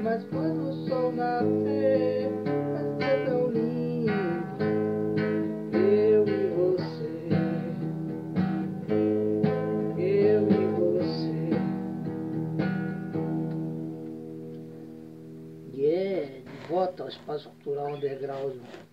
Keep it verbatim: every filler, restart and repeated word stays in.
Mas quando o sol nascer, vai ser tão lindo, eu e você, eu e você. Yeah, de volta ao Espaço Cultural Underground.